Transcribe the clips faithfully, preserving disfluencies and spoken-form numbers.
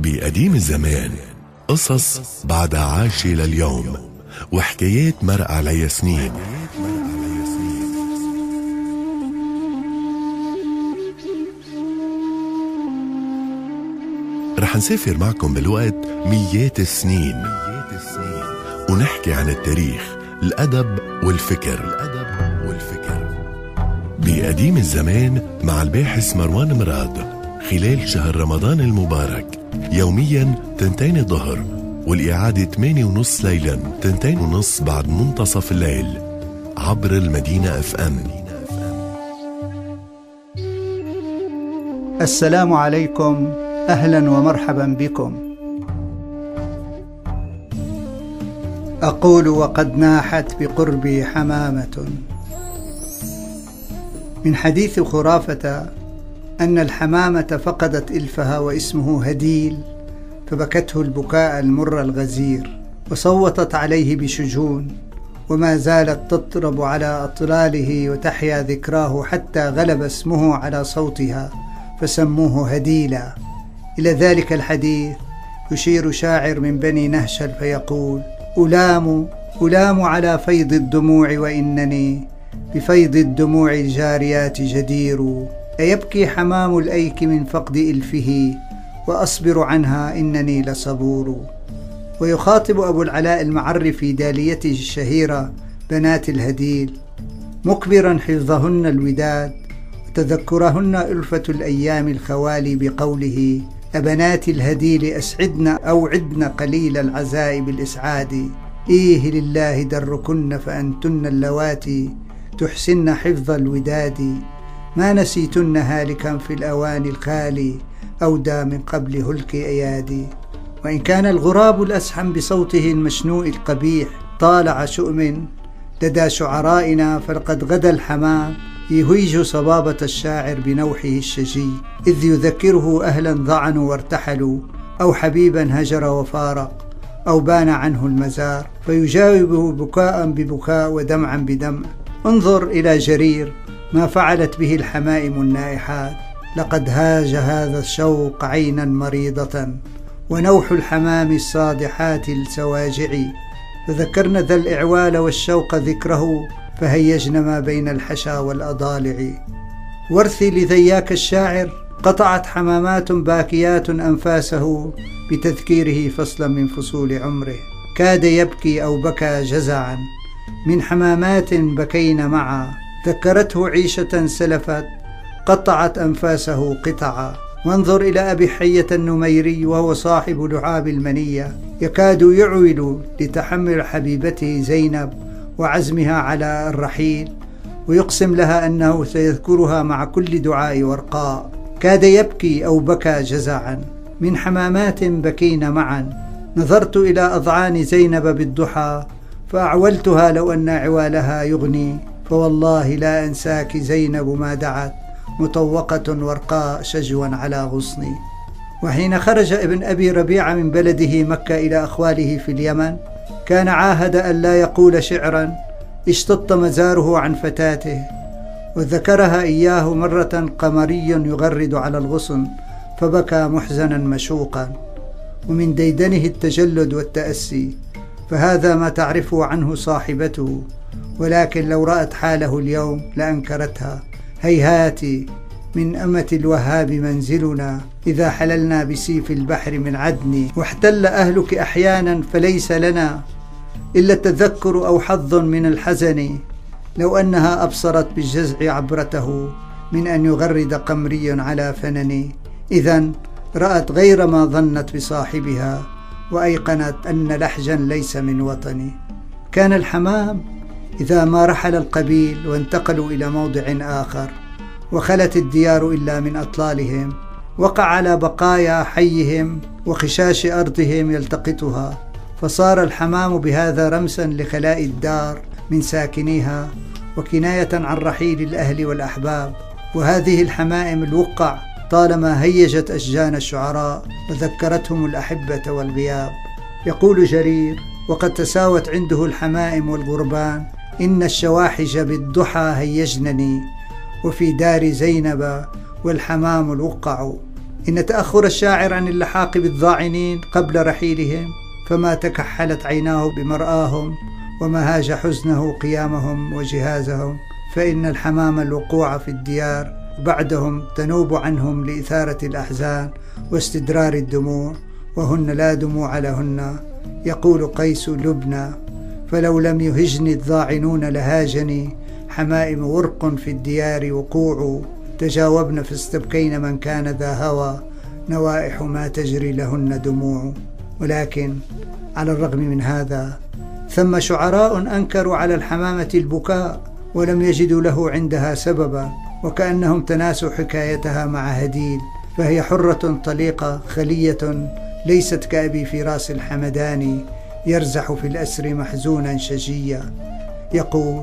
بقديم الزمان قصص بعد عاشة لليوم وحكايات مرق عليها سنين. رح نسافر معكم بالوقت ميات السنين ونحكي عن التاريخ، الأدب والفكر. بقديم الزمان مع الباحث مروان مراد خلال شهر رمضان المبارك، يوميا تنتين الظهر، والإعادة ثمانية ونص ليلا تنتين ونص بعد منتصف الليل عبر المدينة اف ام. السلام عليكم، أهلا ومرحبا بكم. أقول وقد ناحت بقربي حمامة، من حديث خرافة أن الحمامة فقدت إلفها واسمه هديل، فبكته البكاء المر الغزير وصوتت عليه بشجون، وما زالت تطرب على أطلاله وتحيا ذكراه حتى غلب اسمه على صوتها فسموه هديلا. إلى ذلك الحديث يشير شاعر من بني نهشل فيقول: ألام ألام على فيض الدموع وإنني بفيض الدموع الجاريات جدير، أيبكي حمام الأيك من فقد إلفه وأصبر عنها إنني لصبور. ويخاطب أبو العلاء المعري في داليته الشهيرة بنات الهديل مكبرا حفظهن الوداد وتذكرهن ألفة الأيام الخوالي بقوله: أبنات الهديل أسعدن أوعدن قليل العزاء بالإسعاد، إيه لله دركن فأنتن اللواتي تحسن حفظ الوداد، ما نسيتن هالكا في الأوان الخالي أودى من قبل هلك أيادي. وإن كان الغراب الأسحم بصوته المشنوء القبيح طالع شؤم لدى شعرائنا، فلقد غدا الحمام يهيج صبابة الشاعر بنوحه الشجي، إذ يذكره أهلا ضعنوا وارتحلوا، أو حبيبا هجر وفارق، أو بان عنه المزار، فيجاوبه بكاء ببكاء ودمعا بدمع. انظر إلى جرير ما فعلت به الحمائم النائحات، لقد هاج هذا الشوق عينا مريضة، ونوح الحمام الصادحات السواجع، فذكرن ذا الإعوال والشوق ذكره، فهيجن ما بين الحشا والأضالع. وارثي لذياك الشاعر قطعت حمامات باكيات أنفاسه بتذكيره فصلا من فصول عمره، كاد يبكي أو بكى جزعا من حمامات بكين معا، ذكرته عيشة سلفت قطعت أنفاسه قطعا. وانظر إلى أبي حية النميري وهو صاحب لعاب المنية، يكاد يعول لتحمل حبيبته زينب وعزمها على الرحيل، ويقسم لها أنه سيذكرها مع كل دعاء ورقاء، كاد يبكي أو بكى جزعا من حمامات بكين معا. نظرت إلى أضعان زينب بالضحى فأعولتها لو أن عوالها يغني، فوالله لا أنساك زينب ما دعت مطوقة ورقاء شجوا على غصني. وحين خرج ابن أبي ربيعة من بلده مكة إلى أخواله في اليمن، كان عاهد أن لا يقول شعرا اشتط مزاره عن فتاته، وذكرها إياه مرة قمري يغرد على الغصن فبكى محزنا مشوقا، ومن ديدنه التجلد والتأسي، فهذا ما تعرفه عنه صاحبته، ولكن لو رأت حاله اليوم لأنكرتها. هيهات من أمة الوهاب منزلنا، إذا حللنا بسيف البحر من عدن، واحتل أهلك أحيانا فليس لنا إلا التذكر أو حظ من الحزن، لو أنها أبصرت بالجزع عبرته من أن يغرد قمري على فنن، إذن رأت غير ما ظنت بصاحبها وأيقنت أن لحجا ليس من وطني. كان الحمام إذا ما رحل القبيل وانتقلوا إلى موضع آخر وخلت الديار إلا من أطلالهم، وقع على بقايا حيهم وخشاش أرضهم يلتقطها، فصار الحمام بهذا رمسا لخلاء الدار من ساكنيها وكناية عن رحيل الأهل والأحباب. وهذه الحمائم الوقع طالما هيجت أشجان الشعراء وذكرتهم الأحبة والغياب. يقول جرير: وقد تساوت عنده الحمائم والغربان، إن الشواحج بالضحى هيجنني، وفي دار زينب والحمام الوقع. إن تأخر الشاعر عن اللحاق بالضاعنين قبل رحيلهم فما تكحلت عيناه بمرآهم وما هاج حزنه قيامهم وجهازهم، فإن الحمام الوقوع في الديار بعدهم تنوب عنهم لإثارة الأحزان واستدرار الدموع، وهن لا دموع لهن. يقول قيس لبنى: فلو لم يهجني الضاعنون لهاجني، حمائم ورق في الديار وقوع، تجاوبن فاستبكين من كان ذا هوى، نوائح ما تجري لهن دموع. ولكن على الرغم من هذا ثم شعراء أنكروا على الحمامة البكاء ولم يجدوا له عندها سببا، وكأنهم تناسوا حكايتها مع هديل، فهي حرة طليقة خلية ليست كأبي فراس الحمداني يرزح في الأسر محزونا شجيا. يقول: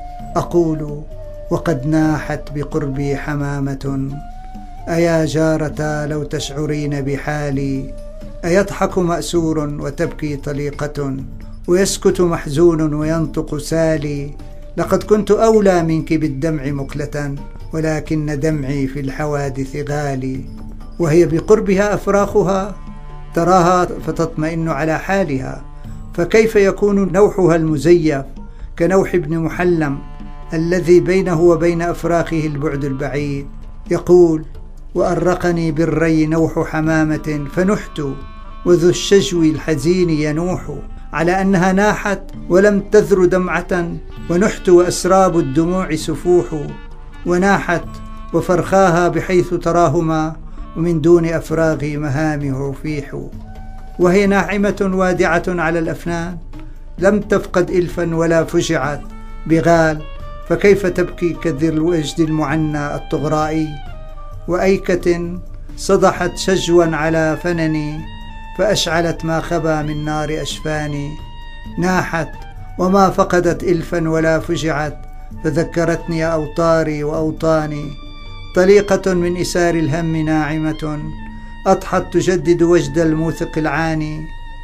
أقول وقد ناحت بقربي حمامة، أيا جارتا لو تشعرين بحالي، أيضحك مأسور وتبكي طليقة، ويسكت محزون وينطق سالي، لقد كنت أولى منك بالدمع مقلة، ولكن دمعي في الحوادث غالي. وهي بقربها أفراخها تراها فتطمئن على حالها، فكيف يكون نوحها المزيف كنوح ابن محلم الذي بينه وبين أفراخه البعد البعيد؟ يقول: وأرقني بالري نوح حمامة فنحت، وذو الشجو الحزين ينوح، على أنها ناحت ولم تذر دمعة، ونحت وأسراب الدموع سفوح، وناحت وفرخاها بحيث تراهما، ومن دون أفراغ مهامه فيح. وهي ناعمة وادعة على الأفنان، لم تفقد إلفا ولا فجعت بغال، فكيف تبكي كذي الوجد المعنى الطغرائي؟ وأيكة صدحت شجوا على فنني، فأشعلت ما خبا من نار أشفاني، ناحت وما فقدت إلفا ولا فجعت، فذكرتني أوطاري وأوطاني، طليقة من إسار الهم ناعمة، أضحت تجدد وجد الموثق العاني،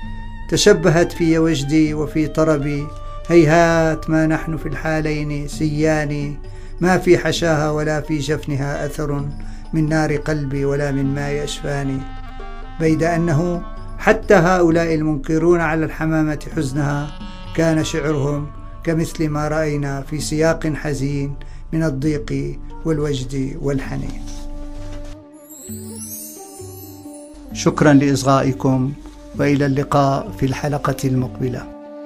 تشبهت في وجدي وفي طربي، هيهات ما نحن في الحالين سيان، ما في حشاها ولا في جفنها أثر من نار قلبي ولا من ماء أشفاني. بيد أنه حتى هؤلاء المنكرون على الحمامة حزنها كان شعرهم كمثل ما رأينا في سياق حزين من الضيق والوجد والحنين. شكرا لإصغائكم، وإلى اللقاء في الحلقة المقبلة.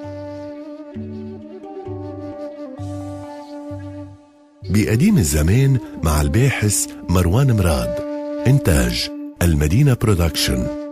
بقديم الزمان مع الباحث مروان مراد. إنتاج المدينة برودكشن.